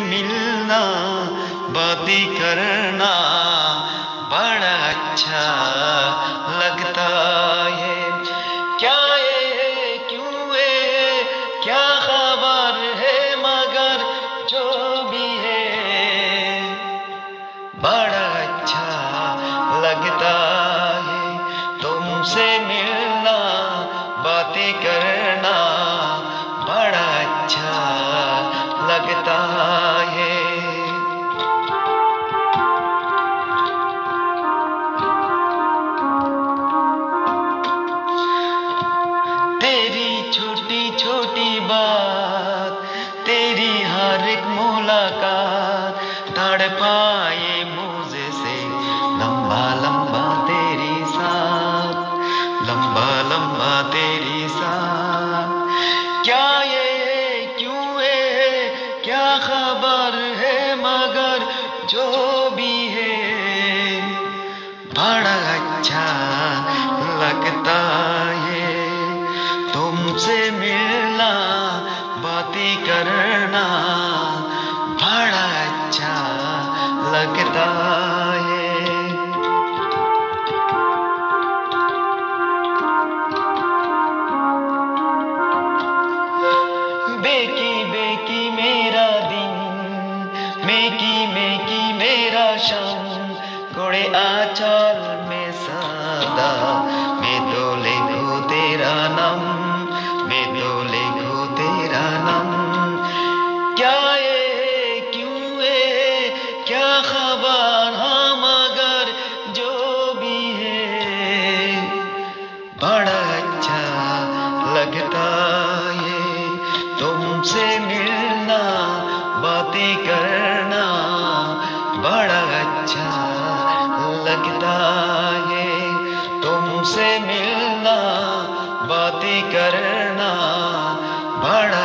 मिलना बातें करना बड़ा अच्छा लगता है। क्या ये क्यों है क्या खबर है मगर जो भी है बड़ा अच्छा लगता है। तुमसे मिलना बातें करना बड़ा अच्छा लगता है। तेरी छोटी छोटी बात तेरी हर एक मुलाकात तड़पाए मुझे से लंबा लंबा तेरी साथ, लंबा लंबा तेरी साथ। क्या ये क्यों है क्या खबर है मगर जो भी है बड़ा अच्छा लगता है। तुमसे मिलना बातें करना बड़ा अच्छा लगता है। बेकी बेकी मेरा दिन मेकी मेरा शाम कोड़े आंचल में सदा मैं तो लिखूं तेरा नाम, मैं तो लिखूं तेरा नाम। क्या ये क्यों है क्या खबर हाँ मगर जो भी है बड़ा अच्छा लगता है। तुमसे मिलना बातें करना बड़ा अच्छा लगता है। तुमसे मिलना बातें करना बड़ा